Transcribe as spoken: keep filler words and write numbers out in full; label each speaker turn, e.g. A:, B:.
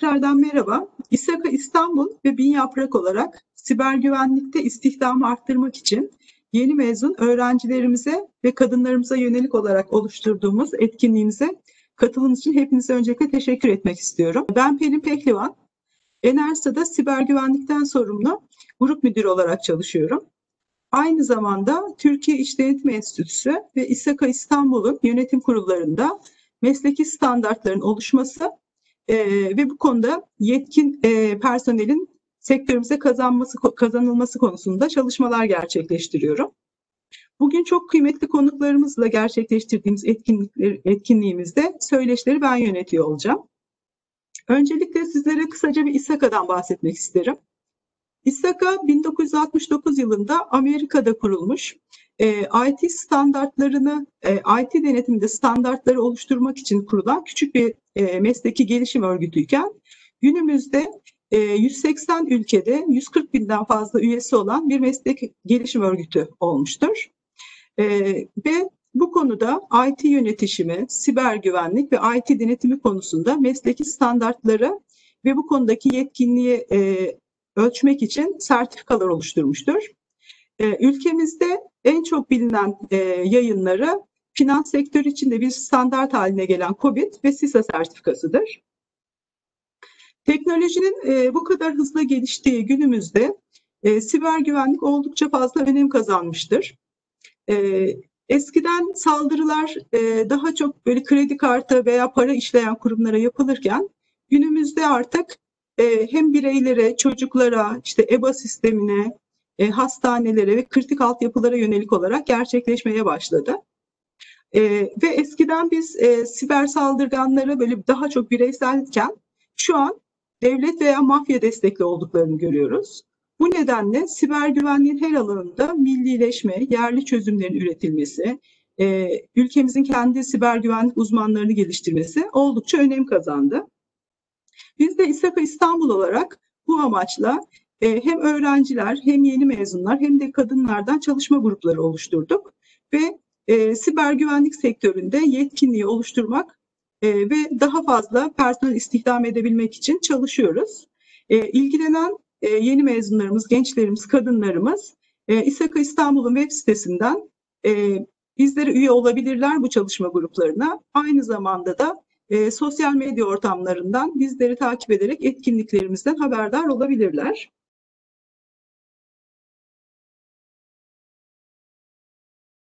A: tekrardan merhaba. İSAKA İstanbul ve Bin Yaprak olarak siber güvenlikte istihdamı arttırmak için yeni mezun öğrencilerimize ve kadınlarımıza yönelik olarak oluşturduğumuz etkinliğimize katılımınız için hepinize öncelikle teşekkür etmek istiyorum. Ben Pelin Pehlivan, Enersa'da siber güvenlikten sorumlu grup müdürü olarak çalışıyorum. Aynı zamanda Türkiye İş Denetim Enstitüsü ve İSAKA İstanbul'un yönetim kurullarında mesleki standartların oluşması Ee, ve bu konuda yetkin e, personelin sektörümüze kazanması kazanılması konusunda çalışmalar gerçekleştiriyorum. Bugün çok kıymetli konuklarımızla gerçekleştirdiğimiz etkinlikler, etkinliğimizde söyleşileri ben yönetiyor olacağım. Öncelikle sizlere kısaca bir İSAKA'dan bahsetmek isterim. İSAKA bin dokuz yüz altmış dokuz yılında Amerika'da kurulmuş, e, I T standartlarını, e, I T denetiminde standartları oluşturmak için kurulan küçük bir e, mesleki gelişim örgütüyken günümüzde e, yüz seksen ülkede yüz kırk binden fazla üyesi olan bir meslek gelişim örgütü olmuştur. E, ve bu konuda I T yönetişimi, siber güvenlik ve I T denetimi konusunda mesleki standartları ve bu konudaki yetkinliği e, ölçmek için sertifikalar oluşturmuştur. Ee, ülkemizde en çok bilinen e, yayınları finans sektörü içinde bir standart haline gelen COBIT ve SISA sertifikasıdır. Teknolojinin e, bu kadar hızlı geliştiği günümüzde e, siber güvenlik oldukça fazla önem kazanmıştır. E, eskiden saldırılar e, daha çok böyle kredi kartı veya para işleyen kurumlara yapılırken günümüzde artık e, hem bireylere, çocuklara, işte E B A sistemine, e, hastanelere ve kritik altyapılara yönelik olarak gerçekleşmeye başladı. E, ve eskiden biz e, siber saldırganlara böyle daha çok bireyselken şu an devlet veya mafya destekli olduklarını görüyoruz. Bu nedenle siber güvenliğin her alanında millileşme, yerli çözümlerin üretilmesi, e, ülkemizin kendi siber güvenlik uzmanlarını geliştirmesi oldukça önem kazandı. Biz de İSAKA İstanbul olarak bu amaçla e, hem öğrenciler hem yeni mezunlar hem de kadınlardan çalışma grupları oluşturduk ve e, siber güvenlik sektöründe yetkinliği oluşturmak e, ve daha fazla personel istihdam edebilmek için çalışıyoruz. E, ilgilenen e, yeni mezunlarımız, gençlerimiz, kadınlarımız e, İSAKA İstanbul'un web sitesinden e, bizlere üye olabilirler bu çalışma gruplarına. Aynı zamanda da E, sosyal medya ortamlarından bizleri takip ederek etkinliklerimizden haberdar olabilirler.